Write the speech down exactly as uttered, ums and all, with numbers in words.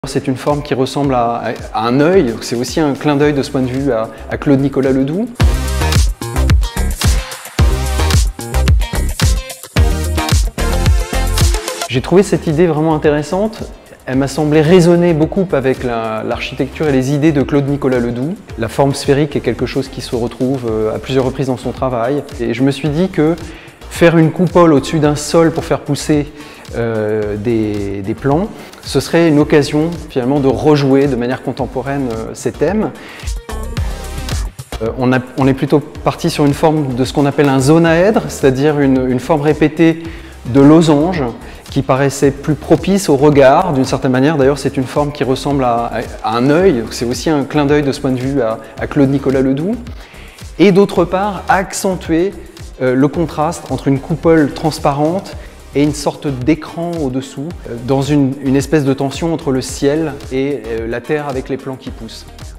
C'est une forme qui ressemble à, à un œil, c'est aussi un clin d'œil de ce point de vue à, à Claude-Nicolas Ledoux. J'ai trouvé cette idée vraiment intéressante. Elle m'a semblé résonner beaucoup avec l'architecture et les idées de Claude-Nicolas Ledoux. La forme sphérique est quelque chose qui se retrouve à plusieurs reprises dans son travail. Et je me suis dit que faire une coupole au-dessus d'un sol pour faire pousser euh, des, des plants, ce serait une occasion finalement de rejouer de manière contemporaine euh, ces thèmes. Euh, on, a, on est plutôt parti sur une forme de ce qu'on appelle un zonaèdre, c'est-à-dire une, une forme répétée de losange qui paraissait plus propice au regard, d'une certaine manière. D'ailleurs, c'est une forme qui ressemble à, à un œil, c'est aussi un clin d'œil de ce point de vue à, à Claude-Nicolas Ledoux. Et d'autre part, accentuer euh, le contraste entre une coupole transparente et une sorte d'écran au-dessous, euh, dans une, une espèce de tension entre le ciel et euh, la terre avec les plants qui poussent.